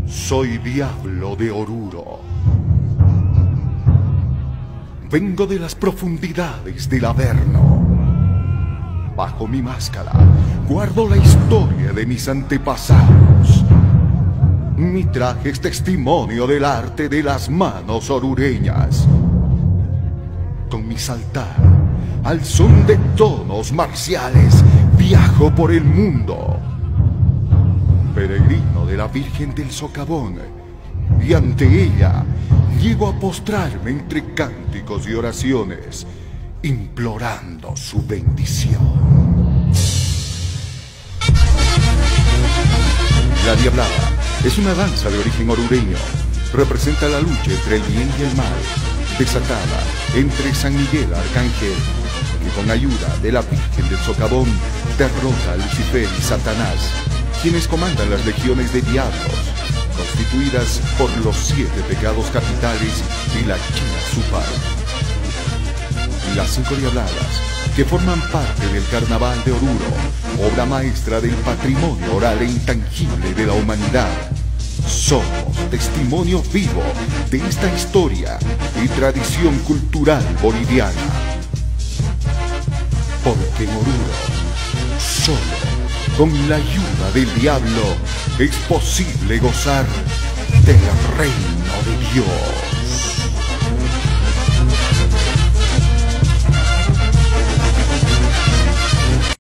Soy Diablo de Oruro. Vengo de las profundidades del Averno. Bajo mi máscara guardo la historia de mis antepasados. Mi traje es testimonio del arte de las manos orureñas. Con mi saltar, al son de tonos marciales, viajo por el mundo. Peregrino de la Virgen del Socavón, y ante ella llego a postrarme entre cánticos y oraciones, implorando su bendición. La Diablada es una danza de origen orureño. Representa la lucha entre el bien y el mal, desatada entre San Miguel Arcángel, que con ayuda de la Virgen del Socavón derrota a Lucifer y Satanás, quienes comandan las legiones de diablos, constituidas por los 7 pecados capitales y la China Supar. Las 5 Diabladas, que forman parte del Carnaval de Oruro, obra maestra del patrimonio oral e intangible de la humanidad. Somos testimonio vivo de esta historia y tradición cultural boliviana. Porque en Oruro, solo con la ayuda del diablo, es posible gozar del reino de Dios.